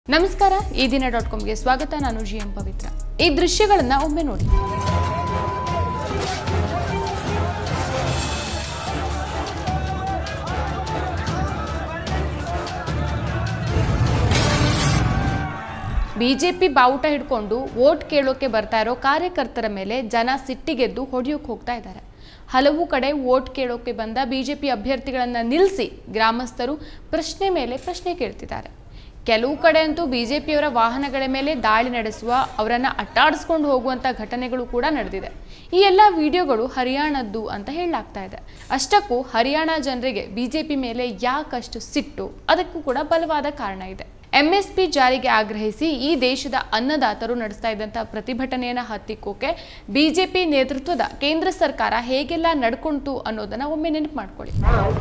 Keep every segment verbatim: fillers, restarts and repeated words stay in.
ನಮಸ್ಕಾರ ಈ Dina dot com ಗೆ ಸ್ವಾಗತ ನಾನು ಜಿಎಂ ಪವಿತ್ರ ಈ ದೃಶ್ಯಗಳನ್ನು ಒಮ್ಮೆ ನೋಡಿ ಬಿಜೆಪಿ ಬಾವುಟ ಹಿಡ್ಕೊಂಡು ವೋಟ್ ಕೇಳೋಕೆ ಬರ್ತಾ ಇರೋ ಕಾರ್ಯಕರ್ತರ ಮೇಲೆ ಜನ ಸಿಟ್ಟಿಗೆದ್ದು ಹೊಡೆಯೋಕೆ ಹೋಗ್ತಾ ಇದ್ದಾರೆ ಹಲವು ಕಡೆ ವೋಟ್ ಕೇಳೋಕೆ ಬಂದ ಬಿಜೆಪಿ ಅಭ್ಯರ್ಥಿಗಳನ್ನು ನಿಲ್ಲಿಸಿ ಗ್ರಾಮಸ್ಥರು ಪ್ರಶ್ನೆ ಮೇಲೆ ಪ್ರಶ್ನೆ ಕೇಳ್ತಿದ್ದಾರೆ ಕೆಲವು ಕಡೆ ಅಂತೂ ಬಿಜೆಪಿಯವರ ವಾಹನಗಳ ಮೇಲೆ ದಾಳಿ ನಡೆಸುವ ಅವರನ್ನ ಅಟ್ಟಾಡಿಸ್ಕೊಂಡು ಹೋಗುವಂತ ಘಟನೆಗಳು ಕೂಡ ನಡೆದಿದೆ ಈ ಎಲ್ಲ ವಿಡಿಯೋಗಳು ಹರಿಯಾಣದ್ದು ಅಂತ ಹೇಳಲಾಗ್ತಾ ಇದೆ ಅಷ್ಟಕ್ಕೂ ಹರಿಯಾಣ ಜನರಿಗೆ ಬಿಜೆಪಿ ಮೇಲೆ ಯಾಕಷ್ಟು ಸಿಟ್ಟು ಅದಕ್ಕೂ ಕೂಡ ಬಲವಾದ ಕಾರಣ ಇದೆ ಎಂಎಸ್ಪಿ ಜಾರಿಗೆ ಆಗ್ರಹಿಸಿ ಈ ದೇಶದ ಅನ್ನದಾತರು ನಡೆಸ್ತಾ ಇದ್ದಂತ ಪ್ರತಿಭಟನೆಯನ್ನ ಹತ್ತಿಕ್ಕೋಕೆ ಬಿಜೆಪಿ ನೇತೃತ್ವದ ಕೇಂದ್ರ ಸರ್ಕಾರ ಹೇಗೆಲ್ಲ ನಡ್ಕೊಂತು ಅನ್ನೋದನ್ನ ಒಮ್ಮೆ ನೆನಪು ಮಾಡ್ಕೊಳ್ಳಿ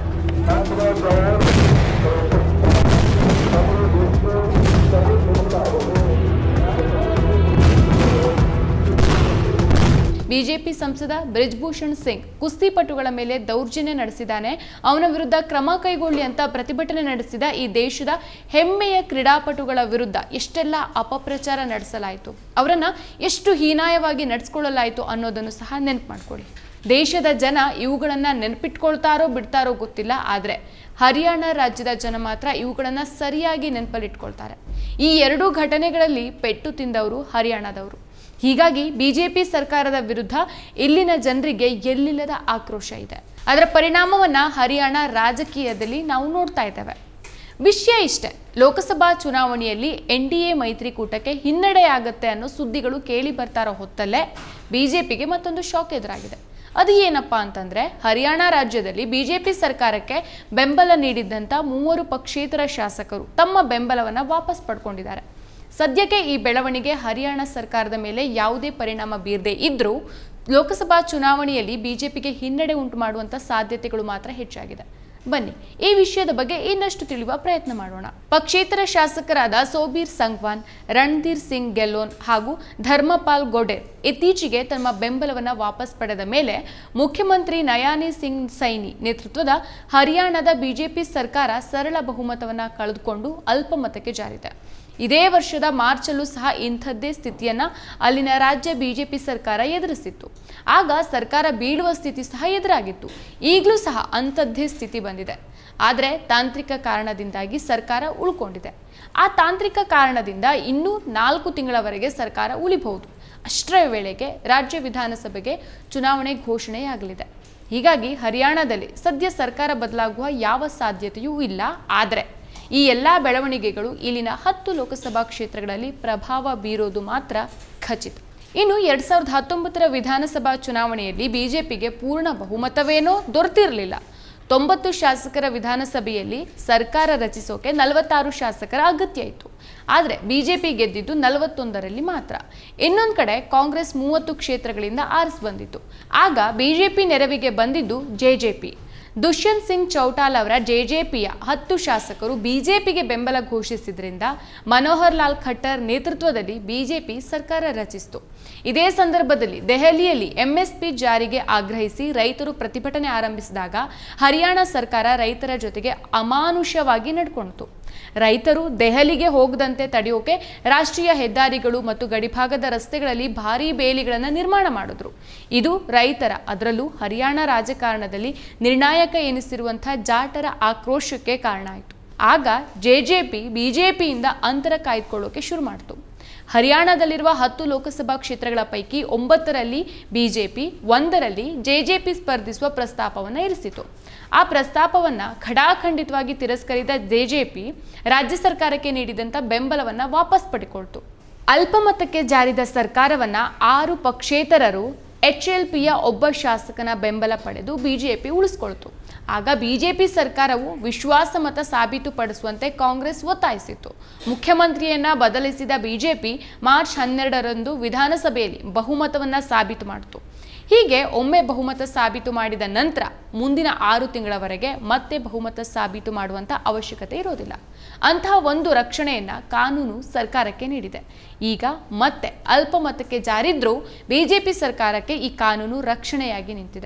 ಬಿಜೆಪಿ ಸಂಸದ ಬ್ರಿಜ್ಭೂಷಣ್ ಸಿಂಗ್ ಕುಸ್ತಿಪಟುಗಳ ಮೇಲೆ ದೌರ್ಜನ್ಯ ನಡೆಸಿದ್ದಾನೆ ಅವನ ವಿರುದ್ಧ ಕ್ರಮ ಕೈಗೊಳ್ಳಿ ಅಂತ ಪ್ರತಿಭಟನೆ ನಡೆಸಿದ ಈ ದೇಶದ ಹೆಮ್ಮೆಯ ಕ್ರೀಡಾಪಟುಗಳ ವಿರುದ್ಧ ಎಷ್ಟೆಲ್ಲ ಅಪಪ್ರಚಾರ ನಡೆಸಲಾಯಿತು ಅವರನ್ನ ಎಷ್ಟು ಹೀನಾಯವಾಗಿ ನಡೆಸಿಕೊಳ್ಳಲಾಯಿತು ಅನ್ನೋದನ್ನು ಸಹ ನೆನಪು ಮಾಡ್ಕೊಳ್ಳಿ ದೇಶದ ಜನ ಇವುಗಳನ್ನ ನೆನಪಿಟ್ಕೊಳ್ತಾರೋ ಬಿಡ್ತಾರೋ ಗೊತ್ತಿಲ್ಲ ಆದ್ರೆ ಹರಿಯಾಣ ರಾಜ್ಯದ ಜನ ಮಾತ್ರ ಇವುಗಳನ್ನ ಸರಿಯಾಗಿ ನೆನಪಲ್ಲಿಟ್ಕೊಳ್ತಾರೆ ಈ ಎರಡೂ ಘಟನೆಗಳಲ್ಲಿ ಪೆಟ್ಟು ತಿಂದವರು ಹರಿಯಾಣದವರು ಹೀಗಾಗಿ ಬಿಜೆಪಿ ಸರ್ಕಾರದ ವಿರುದ್ಧ ಇಲ್ಲಿನ ಜನರಿಗೆ ಎಲ್ಲಿಲ್ಲದ ಆಕ್ರೋಶ ಇದೆ ಅದರ ಪರಿಣಾಮವನ್ನ ಹರಿಯಾಣ ರಾಜಕೀಯದಲ್ಲಿ ನಾವು ನೋಡ್ತಾ ಇದ್ದೇವೆ ವಿಷಯ ಇಷ್ಟೇ ಲೋಕಸಭಾ ಚುನಾವಣೆಯಲ್ಲಿ ಎನ್ ಡಿ ಎ ಮೈತ್ರಿಕೂಟಕ್ಕೆ ಹಿನ್ನಡೆಯಾಗುತ್ತೆ ಅನ್ನೋ ಸುದ್ದಿಗಳು ಕೇಳಿ ಬರ್ತಾರೋ ಹೊತ್ತಲ್ಲೇ ಬಿಜೆಪಿಗೆ ಮತ್ತೊಂದು ಶಾಕ್ ಎದುರಾಗಿದೆ ಅದು ಏನಪ್ಪಾ ಅಂತಂದ್ರೆ ಹರಿಯಾಣ ರಾಜ್ಯದಲ್ಲಿ ಬಿಜೆಪಿ ಸರ್ಕಾರಕ್ಕೆ ಬೆಂಬಲ ನೀಡಿದ್ದಂತ ಮೂವರು ಪಕ್ಷೇತರ ಶಾಸಕರು ತಮ್ಮ ಬೆಂಬಲವನ್ನ ವಾಪಸ್ ಪಡ್ಕೊಂಡಿದ್ದಾರೆ ಸದ್ಯಕ್ಕೆ ಈ ಬೆಳವಣಿಗೆ ಹರಿಯಾಣ ಸರ್ಕಾರದ ಮೇಲೆ ಯಾವುದೇ ಪರಿಣಾಮ ಬೀರದೇ ಇದ್ರೂ ಲೋಕಸಭಾ ಚುನಾವಣೆಯಲ್ಲಿ ಬಿಜೆಪಿಗೆ ಹಿನ್ನಡೆ ಉಂಟು ಮಾಡುವಂತ ಸಾಧ್ಯತೆಗಳು ಮಾತ್ರ ಹೆಚ್ಚಾಗಿದೆ ಬನ್ನಿ ಈ ವಿಷಯದ ಬಗ್ಗೆ ಇನ್ನಷ್ಟು ತಿಳಿಯುವ ಪ್ರಯತ್ನ ಮಾಡೋಣ ಪಕ್ಷೇತರ ಶಾಸಕರಾದ ಸೋಬೀರ್ ಸಂಗ್ವಾನ್ ರಣಧೀರ್ ಸಿಂಗ್ ಗೆಲ್ಲೋನ್ ಹಾಗೂ ಧರ್ಮಪಾಲ್ ಗೋಡೆರ್ ಇತ್ತೀಚೆಗೆ ತಮ್ಮ ಬೆಂಬಲವನ್ನ ವಾಪಸ್ ಪಡೆದ ಮೇಲೆ ಮುಖ್ಯಮಂತ್ರಿ ನಯಾನಿ ಸಿಂಗ್ ಸೈನಿ ನೇತೃತ್ವದ ಹರಿಯಾಣದ ಬಿಜೆಪಿ ಸರ್ಕಾರ ಸರಳ ಬಹುಮತವನ್ನ ಕಳೆದುಕೊಂಡು ಅಲ್ಪಮತಕ್ಕೆ ಜಾರಿದೆ ಇದೇ ವರ್ಷದ ಮಾರ್ಚಲ್ಲೂ ಸಹ ಇಂಥದ್ದೇ ಸ್ಥಿತಿಯನ್ನ ಅಲ್ಲಿನ ರಾಜ್ಯ ಬಿಜೆಪಿ ಸರ್ಕಾರ ಎದುರಿಸಿತ್ತು ಆಗ ಸರ್ಕಾರ ಬೀಳುವ ಸ್ಥಿತಿ ಸಹ ಎದುರಾಗಿತ್ತು ಈಗಲೂ ಸಹ ಅಂಥದ್ದೇ ಸ್ಥಿತಿ ಬಂದಿದೆ ಆದರೆ ತಾಂತ್ರಿಕ ಕಾರಣದಿಂದಾಗಿ ಸರ್ಕಾರ ಉಳ್ಕೊಂಡಿದೆ ಆ ತಾಂತ್ರಿಕ ಕಾರಣದಿಂದ ಇನ್ನೂ ನಾಲ್ಕು ತಿಂಗಳವರೆಗೆ ಸರ್ಕಾರ ಉಳಿಬಹುದು ಅಷ್ಟರ ವೇಳೆಗೆ ರಾಜ್ಯ ವಿಧಾನಸಭೆಗೆ ಚುನಾವಣೆ ಘೋಷಣೆಯಾಗಲಿದೆ ಹೀಗಾಗಿ ಹರಿಯಾಣದಲ್ಲಿ ಸದ್ಯ ಸರ್ಕಾರ ಬದಲಾಗುವ ಯಾವ ಸಾಧ್ಯತೆಯೂ ಇಲ್ಲ ಆದರೆ ಈ ಎಲ್ಲಾ ಬೆಳವಣಿಗೆಗಳು ಇಲ್ಲಿನ ಹತ್ತು ಲೋಕಸಭಾ ಕ್ಷೇತ್ರಗಳಲ್ಲಿ ಪ್ರಭಾವ ಬೀರೋದು ಮಾತ್ರ ಖಚಿತ ಇನ್ನು ಎರಡ್ ಸಾವಿರದ ಹತ್ತೊಂಬತ್ತರ ವಿಧಾನಸಭಾ ಚುನಾವಣೆಯಲ್ಲಿ ಬಿಜೆಪಿಗೆ ಪೂರ್ಣ ಬಹುಮತವೇನೋ ದೊರೆತಿರಲಿಲ್ಲ ತೊಂಬತ್ತು ಶಾಸಕರ ವಿಧಾನಸಭೆಯಲ್ಲಿ ಸರ್ಕಾರ ರಚಿಸೋಕೆ ನಲವತ್ತಾರು ಶಾಸಕರ ಅಗತ್ಯ ಇತ್ತು ಆದರೆ ಬಿಜೆಪಿ ಗೆದ್ದಿದ್ದು ನಲವತ್ತೊಂದರಲ್ಲಿ ಮಾತ್ರ ಇನ್ನೊಂದು ಕಡೆ ಕಾಂಗ್ರೆಸ್ ಮೂವತ್ತು ಕ್ಷೇತ್ರಗಳಿಂದ ಆರಿಸಿ ಬಂದಿತ್ತು ಆಗ ಬಿಜೆಪಿ ನೆರವಿಗೆ ಬಂದಿದ್ದು ಜೆಜೆಪಿ ದುಷ್ಯಂತ್ ಸಿಂಗ್ ಚೌಟಾಲ್ ಅವರ ಜೆಜೆಪಿಯ ಹತ್ತು ಶಾಸಕರು ಬಿಜೆಪಿಗೆ ಬೆಂಬಲ ಘೋಷಿಸಿದ್ರಿಂದ ಮನೋಹರ್ ಲಾಲ್ ಖಟ್ಟರ್ ನೇತೃತ್ವದಲ್ಲಿ ಬಿಜೆಪಿ ಸರ್ಕಾರ ರಚಿಸಿತು ಇದೇ ಸಂದರ್ಭದಲ್ಲಿ ದೆಹಲಿಯಲ್ಲಿ ಎಂಎಸ್ಪಿ ಜಾರಿಗೆ ಆಗ್ರಹಿಸಿ ರೈತರು ಪ್ರತಿಭಟನೆ ಆರಂಭಿಸಿದಾಗ ಹರಿಯಾಣ ಸರ್ಕಾರ ರೈತರ ಜೊತೆಗೆ ಅಮಾನುಷವಾಗಿ ನಡ್ಕೊಂಡಿತು ರೈತರು ದೆಹಲಿಗೆ ಹೋಗದಂತೆ ತಡೆಯೋಕೆ ರಾಷ್ಟ್ರೀಯ ಹೆದ್ದಾರಿಗಳು ಮತ್ತು ಗಡಿಭಾಗದ ರಸ್ತೆಗಳಲ್ಲಿ ಭಾರೀ ಬೇಲಿಗಳನ್ನು ನಿರ್ಮಾಣ ಮಾಡಿದ್ರು ಇದು ರೈತರ ಅದರಲ್ಲೂ ಹರಿಯಾಣ ರಾಜಕಾರಣದಲ್ಲಿ ನಿರ್ಣಾಯಕ ಎನಿಸಿರುವಂತಹ ಜಾಟರ ಆಕ್ರೋಶಕ್ಕೆ ಕಾರಣ ಆಯಿತು ಆಗ ಜೆಜೆಪಿ ಬಿಜೆಪಿಯಿಂದ ಅಂತರ ಕಾಯ್ದುಕೊಳ್ಳೋಕೆ ಶುರು ಮಾಡಿತು ಹರಿಯಾಣದಲ್ಲಿರುವ ಹತ್ತು ಲೋಕಸಭಾ ಕ್ಷೇತ್ರಗಳ ಪೈಕಿ ಒಂಬತ್ತರಲ್ಲಿ ಬಿಜೆಪಿ ಒಂದರಲ್ಲಿ ಜೆಜೆಪಿ ಸ್ಪರ್ಧಿಸುವ ಪ್ರಸ್ತಾಪವನ್ನು ಇರಿಸಿತು ಆ ಪ್ರಸ್ತಾಪವನ್ನ ಖಡಾಖಂಡಿತವಾಗಿ ತಿರಸ್ಕರಿಸಿದ ಜೆಜೆಪಿ ರಾಜ್ಯ ಸರ್ಕಾರಕ್ಕೆ ನೀಡಿದಂತ ಬೆಂಬಲವನ್ನ ವಾಪಸ್ ಪಡೆದುಕೊಳ್ತು ಅಲ್ಪಮತಕ್ಕೆ ಜಾರಿದ ಸರ್ಕಾರವನ್ನ ಆರು ಪಕ್ಷೇತರರು ಎಚ್ ಎಲ್ ಪಿಯ ಒಬ್ಬ ಶಾಸಕನ ಬೆಂಬಲ ಪಡೆದು ಬಿಜೆಪಿ ಉಳಿಸಿಕೊಳ್ತು ಆಗ ಬಿಜೆಪಿ ಸರ್ಕಾರವು ವಿಶ್ವಾಸಮತ ಸಾಬೀತುಪಡಿಸುವಂತೆ ಕಾಂಗ್ರೆಸ್ ಒತ್ತಾಯಿಸಿತ್ತು ಮುಖ್ಯಮಂತ್ರಿಯನ್ನ ಬದಲಿಸಿದ ಬಿಜೆಪಿ ಮಾರ್ಚ್ ಹನ್ನೆರಡರಂದು ವಿಧಾನಸಭೆಯಲ್ಲಿ ಬಹುಮತವನ್ನ ಸಾಬೀತು ಮಾಡಿತು ಹೀಗೆ ಒಮ್ಮೆ ಬಹುಮತ ಸಾಬೀತು ಮಾಡಿದ ನಂತರ ಮುಂದಿನ ಆರು ತಿಂಗಳವರೆಗೆ ಮತ್ತೆ ಬಹುಮತ ಸಾಬೀತು ಮಾಡುವಂತ ಅವಶ್ಯಕತೆ ಇರೋದಿಲ್ಲ ಅಂತಹ ಒಂದು ರಕ್ಷಣೆಯನ್ನ ಕಾನೂನು ಸರ್ಕಾರಕ್ಕೆ ನೀಡಿದೆ ಈಗ ಮತ್ತೆ ಅಲ್ಪಮತಕ್ಕೆ ಜಾರಿದ್ರೂ ಬಿಜೆಪಿ ಸರ್ಕಾರಕ್ಕೆ ಈ ಕಾನೂನು ರಕ್ಷಣೆಯಾಗಿ ನಿಂತಿದೆ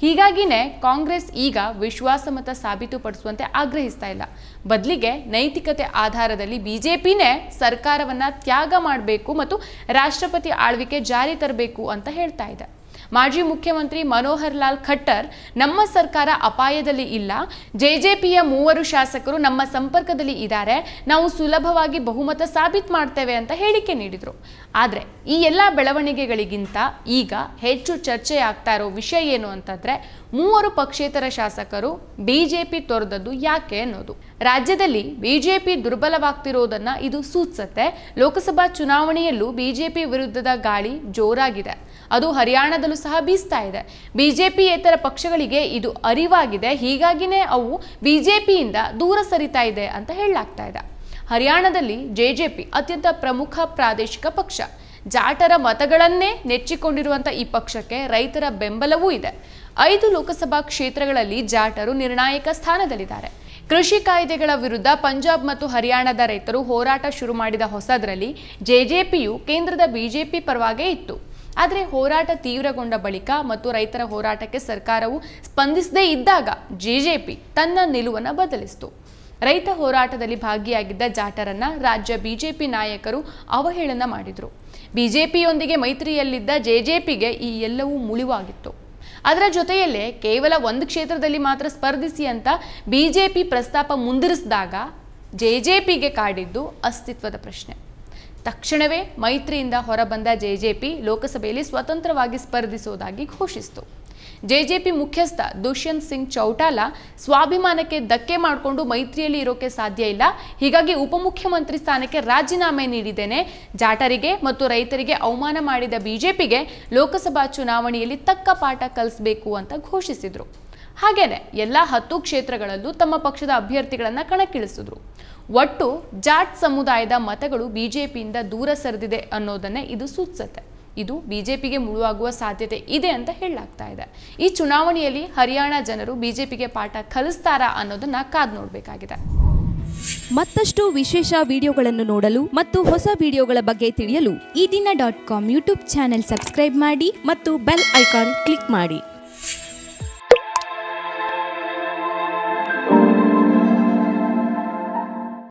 ಹೀಗಾಗಿನೇ ಕಾಂಗ್ರೆಸ್ ಈಗ ವಿಶ್ವಾಸಮತ ಸಾಬೀತುಪಡಿಸುವಂತೆ ಆಗ್ರಹಿಸ್ತಾ ಇಲ್ಲ. ಬದಲಿಗೆ ನೈತಿಕತೆ ಆಧಾರದಲ್ಲಿ ಬಿಜೆಪಿನೇ ಸರ್ಕಾರವನ್ನ ತ್ಯಾಗ ಮಾಡಬೇಕು ಮತ್ತು ರಾಷ್ಟ್ರಪತಿ ಆಳ್ವಿಕೆ ಜಾರಿ ತರಬೇಕು ಅಂತ ಹೇಳ್ತಾ ಇದೆ. ಮಾಜಿ ಮುಖ್ಯಮಂತ್ರಿ ಮನೋಹರ್ ಲಾಲ್ ಖಟ್ಟರ್ ನಮ್ಮ ಸರ್ಕಾರ ಅಪಾಯದಲ್ಲಿ ಇಲ್ಲ, ಜೆಜೆಪಿಯ ಮೂವರು ಶಾಸಕರು ನಮ್ಮ ಸಂಪರ್ಕದಲ್ಲಿ ಇದ್ದಾರೆ, ನಾವು ಸುಲಭವಾಗಿ ಬಹುಮತ ಸಾಬೀತು ಮಾಡ್ತೇವೆ ಅಂತ ಹೇಳಿಕೆ ನೀಡಿದ್ರು. ಆದರೆ ಈ ಎಲ್ಲ ಬೆಳವಣಿಗೆಗಳಿಗಿಂತ ಈಗ ಹೆಚ್ಚು ಚರ್ಚೆ ಆಗ್ತಾ ಇರೋ ವಿಷಯ ಏನು ಅಂತಂದ್ರೆ ಮೂವರು ಪಕ್ಷೇತರ ಶಾಸಕರು ಬಿಜೆಪಿ ತೊರೆದದ್ದು ಯಾಕೆ ಅನ್ನೋದು. ರಾಜ್ಯದಲ್ಲಿ ಬಿಜೆಪಿ ದುರ್ಬಲವಾಗ್ತಿರೋದನ್ನ ಇದು ಸೂಚಿಸುತ್ತೆ. ಲೋಕಸಭಾ ಚುನಾವಣೆಯಲ್ಲೂ ಬಿಜೆಪಿ ವಿರುದ್ಧದ ಗಾಳಿ ಜೋರಾಗಿದೆ. ಅದು ಹರಿಯಾಣದಲ್ಲೂ ಸಹ ಬೀಸ್ತಾ ಇದೆ. ಬಿಜೆಪಿಯೇತರ ಪಕ್ಷಗಳಿಗೆ ಇದು ಅರಿವಾಗಿದೆ. ಹೀಗಾಗಿನೇ ಅವು ಬಿಜೆಪಿಯಿಂದ ದೂರ ಸರಿತಾ ಇದೆ ಅಂತ ಹೇಳಲಾಗ್ತಾ ಇದೆ. ಹರಿಯಾಣದಲ್ಲಿ ಜೆಜೆಪಿ ಅತ್ಯಂತ ಪ್ರಮುಖ ಪ್ರಾದೇಶಿಕ ಪಕ್ಷ. ಜಾಟರ ಮತಗಳನ್ನೇ ನೆಚ್ಚಿಕೊಂಡಿರುವಂಥ ಈ ಪಕ್ಷಕ್ಕೆ ರೈತರ ಬೆಂಬಲವೂ ಇದೆ. ಐದು ಲೋಕಸಭಾ ಕ್ಷೇತ್ರಗಳಲ್ಲಿ ಜಾಟರು ನಿರ್ಣಾಯಕ ಸ್ಥಾನದಲ್ಲಿದ್ದಾರೆ. ಕೃಷಿ ಕಾಯ್ದೆಗಳ ವಿರುದ್ಧ ಪಂಜಾಬ್ ಮತ್ತು ಹರಿಯಾಣದ ರೈತರು ಹೋರಾಟ ಶುರು ಮಾಡಿದ ಹೊಸದರಲ್ಲಿ ಜೆಜೆಪಿಯು ಕೇಂದ್ರದ ಬಿಜೆಪಿ ಪರವಾಗೇ ಇತ್ತು. ಆದರೆ ಹೋರಾಟ ತೀವ್ರಗೊಂಡ ಬಳಿಕ ಮತ್ತು ರೈತರ ಹೋರಾಟಕ್ಕೆ ಸರ್ಕಾರವು ಸ್ಪಂದಿಸದೇ ಇದ್ದಾಗ ಜೆಜೆಪಿ ತನ್ನ ನಿಲುವನ್ನು ಬದಲಿಸಿತು. ರೈತ ಹೋರಾಟದಲ್ಲಿ ಭಾಗಿಯಾಗಿದ್ದ ಜಾಟರನ್ನ ರಾಜ್ಯ ಬಿಜೆಪಿ ನಾಯಕರು ಅವಹೇಳನ ಮಾಡಿದರು. ಬಿಜೆಪಿಯೊಂದಿಗೆ ಮೈತ್ರಿಯಲ್ಲಿದ್ದ ಜೆಜೆಪಿಗೆ ಈ ಎಲ್ಲವೂ ಮುಳುವಾಗಿತ್ತು. ಅದರ ಜೊತೆಯಲ್ಲೇ ಕೇವಲ ಒಂದು ಕ್ಷೇತ್ರದಲ್ಲಿ ಮಾತ್ರ ಸ್ಪರ್ಧಿಸಿ ಅಂತ ಬಿಜೆಪಿ ಪ್ರಸ್ತಾಪ ಮುಂದಿರಿಸಿದಾಗ ಜೆಜೆಪಿಗೆ ಕಾಡಿದ್ದು ಅಸ್ತಿತ್ವದ ಪ್ರಶ್ನೆ. ತಕ್ಷಣವೇ ಮೈತ್ರಿಯಿಂದ ಹೊರಬಂದ ಜೆಜೆಪಿ ಲೋಕಸಭೆಯಲ್ಲಿ ಸ್ವತಂತ್ರವಾಗಿ ಸ್ಪರ್ಧಿಸುವುದಾಗಿ ಘೋಷಿಸಿತು. ಜೆಜೆಪಿ ಮುಖ್ಯಸ್ಥ ದುಷ್ಯಂತ್ ಸಿಂಗ್ ಚೌಟಾಲಾ ಸ್ವಾಭಿಮಾನಕ್ಕೆ ಧಕ್ಕೆ ಮಾಡಿಕೊಂಡು ಮೈತ್ರಿಯಲ್ಲಿ ಇರೋಕೆ ಸಾಧ್ಯ ಇಲ್ಲ, ಹೀಗಾಗಿ ಉಪಮುಖ್ಯಮಂತ್ರಿ ಸ್ಥಾನಕ್ಕೆ ರಾಜೀನಾಮೆ ನೀಡಿದ್ದೇನೆ, ಜಾಟರಿಗೆ ಮತ್ತು ರೈತರಿಗೆ ಅವಮಾನ ಮಾಡಿದ ಬಿಜೆಪಿಗೆ ಲೋಕಸಭಾ ಚುನಾವಣೆಯಲ್ಲಿ ತಕ್ಕ ಪಾಠ ಕಲಿಸಬೇಕು ಅಂತ ಘೋಷಿಸಿದ್ರು. ಹಾಗೇನೆ ಎಲ್ಲ ಹತ್ತು ಕ್ಷೇತ್ರಗಳಲ್ಲೂ ತಮ್ಮ ಪಕ್ಷದ ಅಭ್ಯರ್ಥಿಗಳನ್ನ ಕಣಕ್ಕಿಳಿಸಿದ್ರು. ಒಟ್ಟು ಜಾಟ್ ಸಮುದಾಯದ ಮತಗಳು ಬಿಜೆಪಿಯಿಂದ ದೂರ ಸರಿದಿದೆ ಅನ್ನೋದನ್ನೇ ಇದು ಸೂಚಿಸುತ್ತೆ. ಇದು ಬಿಜೆಪಿಗೆ ಮುಳುವಾಗುವ ಸಾಧ್ಯತೆ ಇದೆ ಅಂತ ಹೇಳಲಾಗ್ತಾ ಇದೆ. ಈ ಚುನಾವಣೆಯಲ್ಲಿ ಹರಿಯಾಣ ಜನರು ಬಿಜೆಪಿಗೆ ಪಾಠ ಕಲಿಸ್ತಾರಾ ಅನ್ನೋದನ್ನ ಕಾದು ನೋಡಬೇಕಾಗಿದೆ. ಮತ್ತಷ್ಟು ವಿಶೇಷ ವಿಡಿಯೋಗಳನ್ನು ನೋಡಲು ಮತ್ತು ಹೊಸ ವಿಡಿಯೋಗಳ ಬಗ್ಗೆ ತಿಳಿಯಲು Ee Dina dot com YouTube channel subscribe ಮಾಡಿ ಮತ್ತು ಬೆಲ್ ಐಕಾನ್ ಕ್ಲಿಕ್ ಮಾಡಿ.